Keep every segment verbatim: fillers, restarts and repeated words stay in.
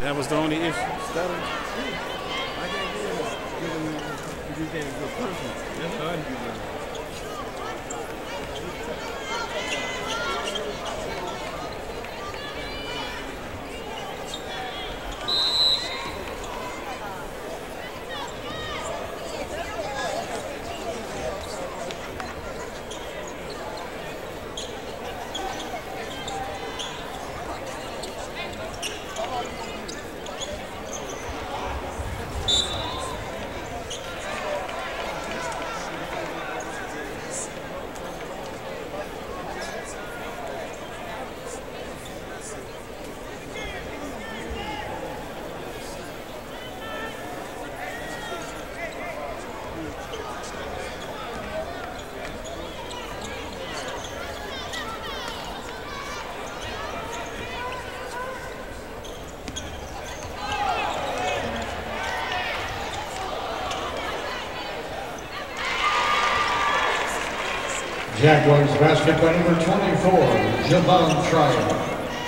That was the only issue. Stuttering. I can't do it. You can't go personal. That's hard to do that. Jaguars basket by number twenty-four, Javon Trial.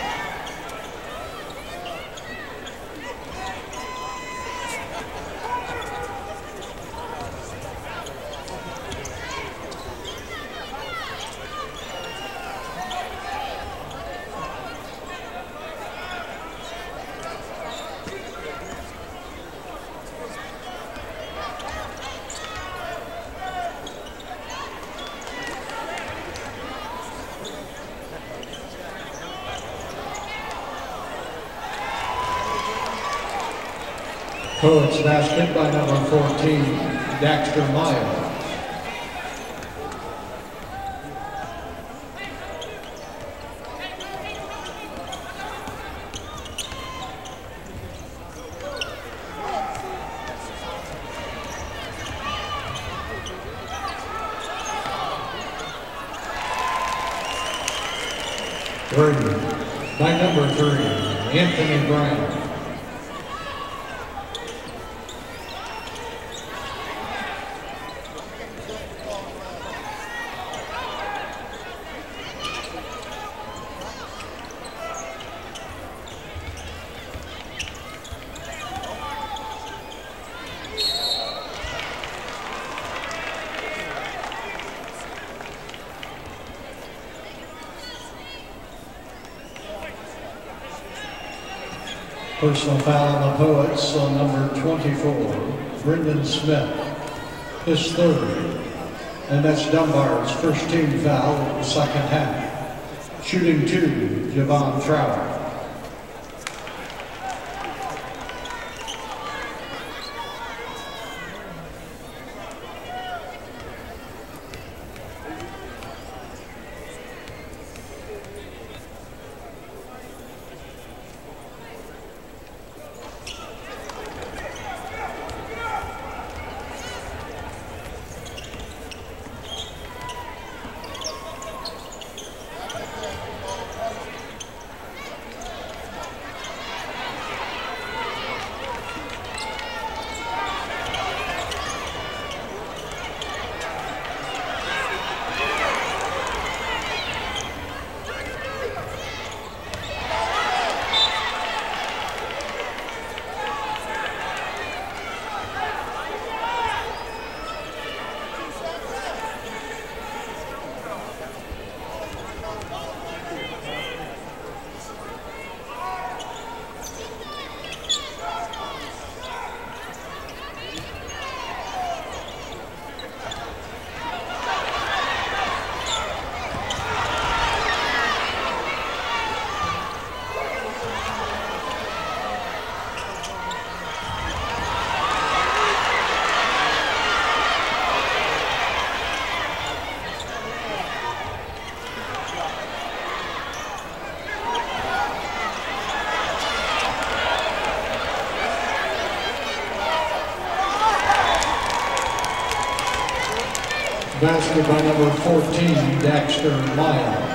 Poets basket by number fourteen, Dexter Miles. Three, by number three, Anthony Brown. Personal foul on the Poets on number twenty-four, Brendan Smith, his third, and that's Dunbar's first team foul in the second half. Shooting two, Javon Trower. Basket by number fourteen, Dexter Miles.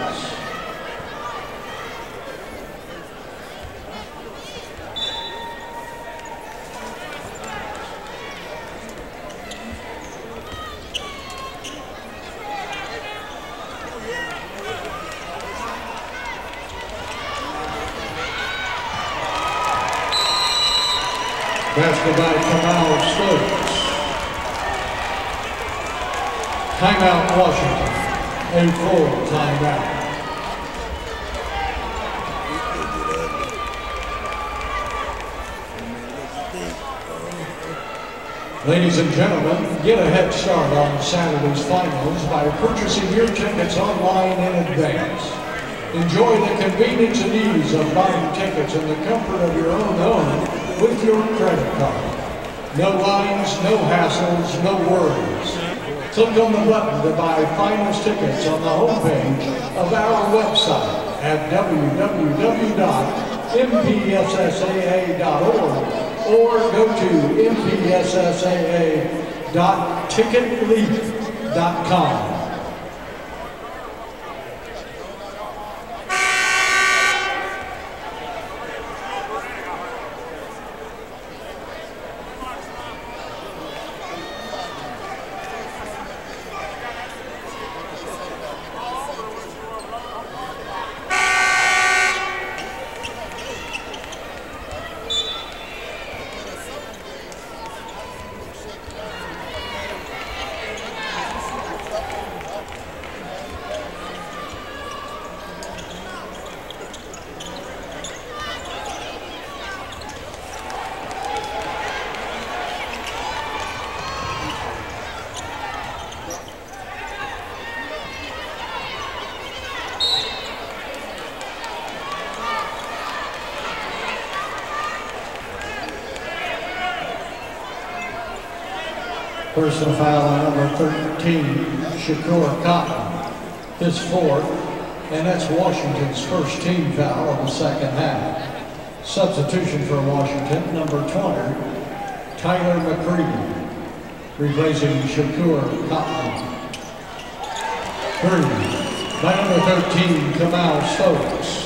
Basket by Kamal Stokes. Timeout Washington. A full timeout. Ladies and gentlemen, get a head start on Saturday's finals by purchasing your tickets online in advance. Enjoy the convenience and ease of buying tickets in the comfort of your own home with your credit card. No lines, no hassles, no worries. Click on the button to buy finals tickets on the homepage of our website at w w w dot m p s s a a dot org or go to m p s s a a dot ticket leap dot com. Personal foul on number thirteen, Shakur Cotton, his fourth, and that's Washington's first team foul of the second half. Substitution for Washington, number twenty, Tyler McCready, replacing Shakur Cotton. Three, by number thirteen, Kamal Stokes.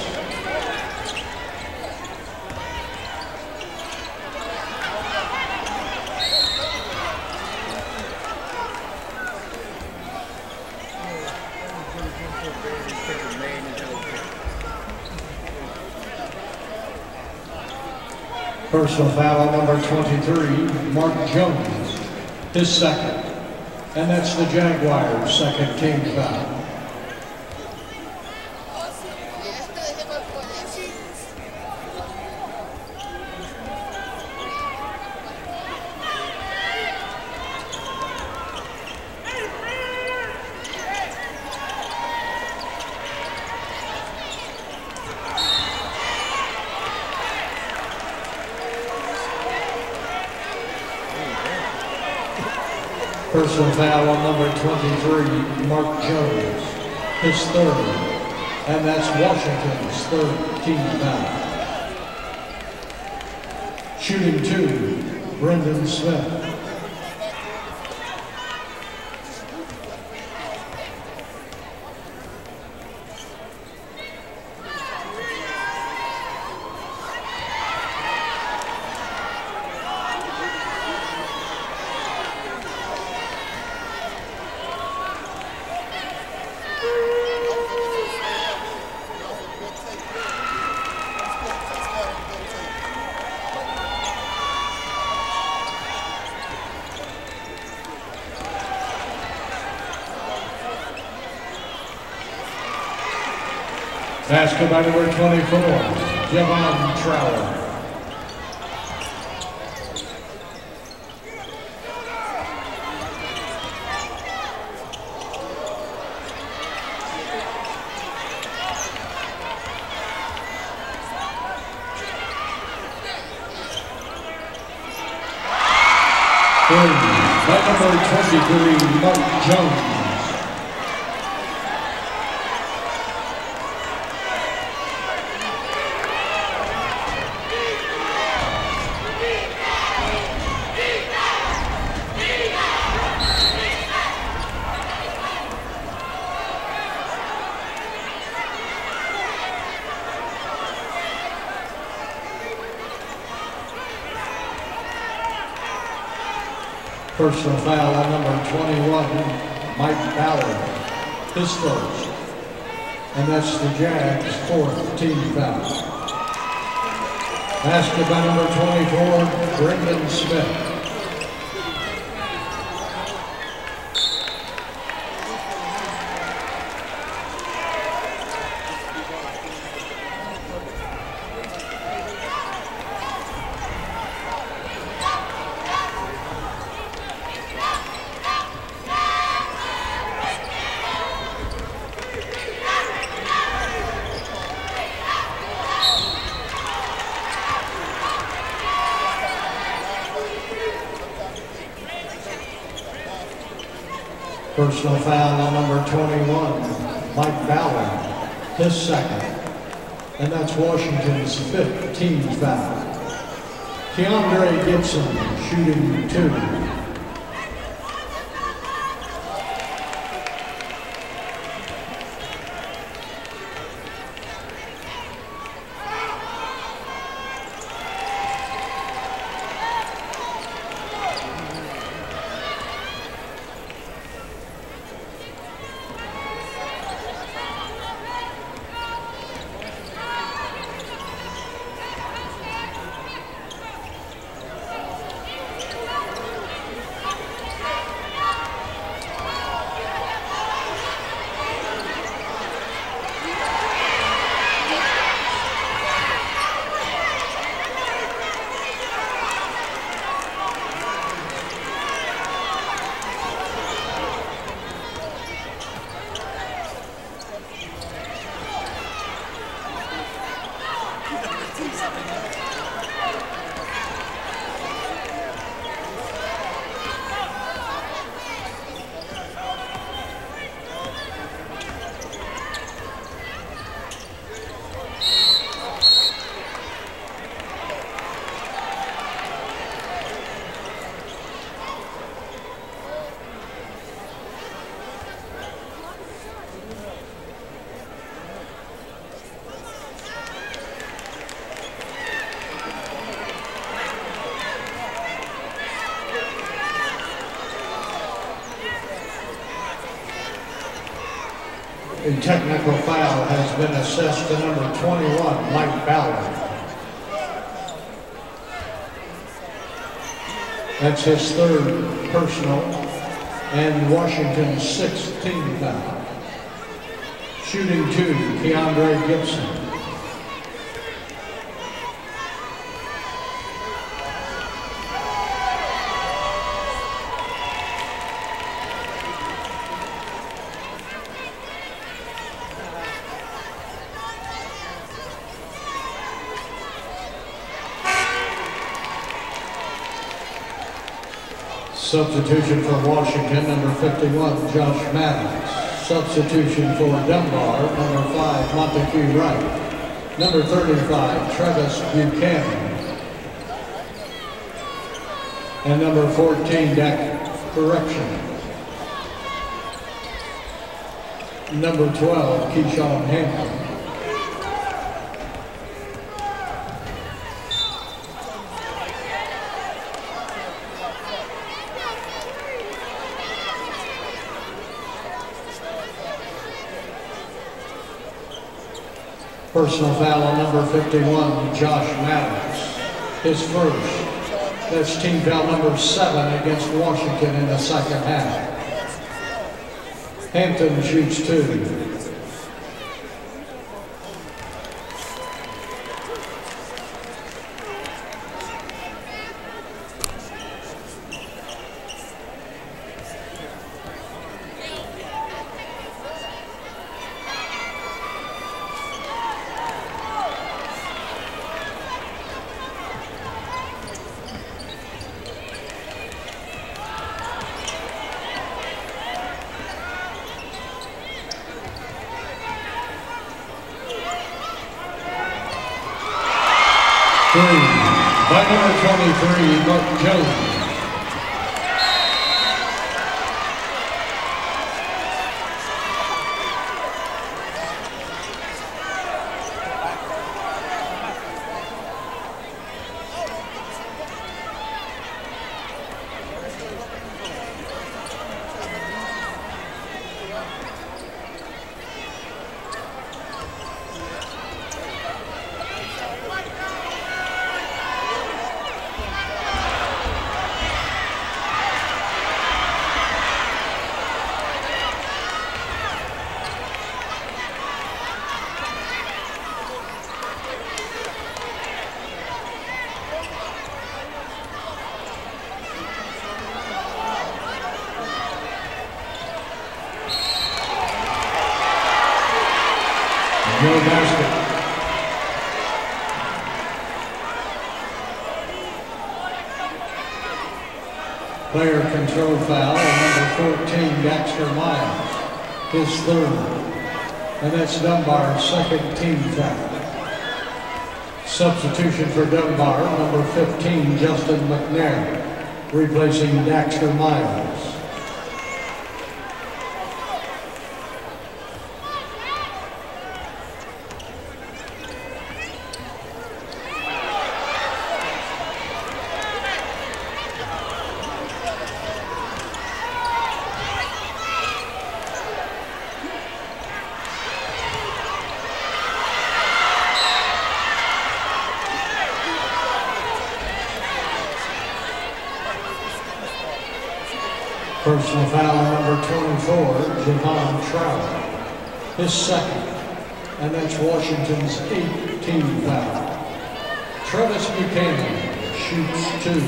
Personal foul on number twenty-three, Mark Jones, his second. And that's the Jaguars' second team foul. Personal foul on number twenty-three, Mark Jones, his third, and that's Washington's third team foul. Shooting two, Brendan Smith. Basket by number twenty-four, Javon Trower. By number twenty-three, Mark Jones. Personal foul on number twenty-one, Mike Ballard, his first. And that's the Jags' fourth team foul. Basket by number twenty-four, Brendan Smith. Personal foul on number twenty-one, Mike Ballard, his second. And that's Washington's fifteenth foul. Keandre Gibson shooting two. A technical foul has been assessed to number twenty-one, Mike Ballard. That's his third personal and Washington's sixteenth foul. Shooting two, Keandre Gibson. Substitution for Washington, number fifty-one, Josh Maddox. Substitution for Dunbar, number five, Montague Wright. Number thirty-five, Travis Buchanan. And number fourteen, Dak Correction. Number twelve, Keyshawn Hampton. Personal foul on number fifty-one, Josh Maddox. His first. That's team foul number seven against Washington in the second half. Hampton shoots two. Three, by number twenty-three, Mark Jones. No basket. Player control foul on number fourteen, Dexter Miles, his third. And that's Dunbar's second team foul. Substitution for Dunbar, number fifteen, Justin McNair, replacing Dexter Miles. Personal foul on number twenty-four, Javon Trout, his second, and that's Washington's eighth team foul. Travis Buchanan shoots two.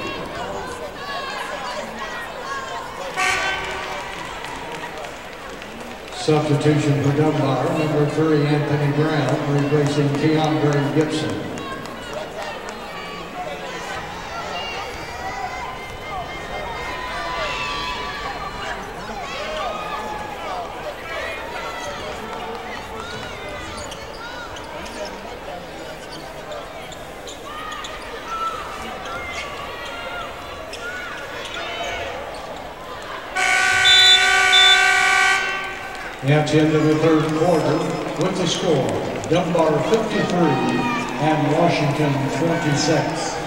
Substitution for Dunbar, number three, Anthony Brown, replacing Keandre Gibson. At the end of the third quarter, with the score, Dunbar fifty-three and Washington twenty-six.